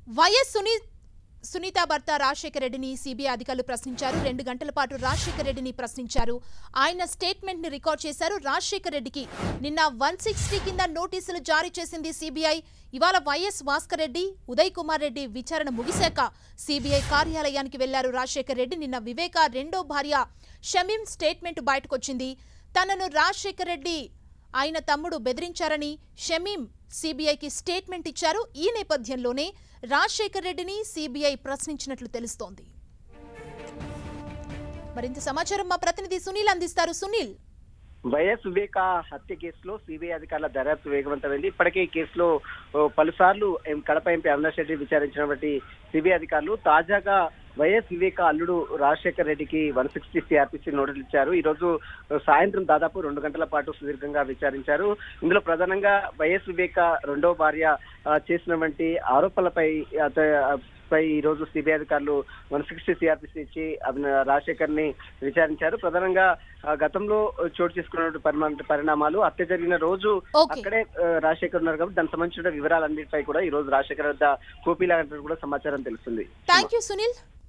YS Sunitha భర్త రాజశేఖర రెడ్డిని CBI అధికారులు ప్రశ్నించారు. 2 గంటల పాటు రాజశేఖర రెడ్డిని ప్రశ్నించారు. ఆయన స్టేట్మెంట్ ని రికార్డ్ చేశారు. రాజశేఖర రెడ్డికి నిన్న 160 కింద నోటీసులు జారీ చేసింది సిబిఐ. ఇవాళ వైఎస్ భాస్కర్ రెడ్డి, ఉదయ్ కుమార్ రెడ్డి విచారణ ముగిశాక సిబిఐ కార్యాలయానికి వెళ్లారు రాజశేఖర రెడ్డి. నిన్న వివేక రెండో భార్య షమీం స్టేట్మెంట్ బయటకొచ్చింది. తనను రాజశేఖర రెడ్డి ఆయన తమ్ముడు బెదిరించారని షమీం సిబిఐకి స్టేట్మెంట్ ఇచ్చారు. ఈ నేపథ్యంలోనే రాజశేఖర రెడ్డిని సిబిఐ ప్రశ్నించినట్లు తెలుస్తోంది. మరింత సమాచారం మా ప్రతినిధి సునీల్ అందిస్తారు. సునీల్, వైఎస్ వివేక హత్య కేసులో సిబిఐ అధికారుల దర్యాప్తు వేగవంతమైంది. ఇప్పటికే ఈ కేసులో పలుసార్లు కడప ఎంపీ అవినాష్ రెడ్డి విచారించినటువంటి సిబిఐ అధికారులు తాజాగా వైఎస్ వివేక అల్లుడు రాజశేఖర్ రెడ్డికి 160 సిఆర్పిసి నోటీసులు ఇచ్చారు. ఈ రోజు సాయంత్రం దాదాపు 2 గంటల పాటు సుదీర్ఘంగా విచారించారు. ఇందులో ప్రధానంగా వైఎస్ వివేక రెండో భార్య చేసినటువంటి ఆరోపణలపై ఈ రోజు సిబిఐ అధికారులు 160 సిఆర్పిసి ఇచ్చి రాజశేఖర్ ని విచారించారు. ప్రధానంగా గతంలో చోటు చేసుకున్నటువంటి పరిణామాలు, హత్య జరిగిన రోజు అక్కడే రాజశేఖర్ ఉన్నారు కాబట్టి దానికి సంబంధించిన వివరాలన్నిటిపై కూడా ఈ రోజు రాజశేఖర్ వద్ద కోపీలాంటి కూడా సమాచారం తెలుస్తుంది. థాంక్యూ సునీల్.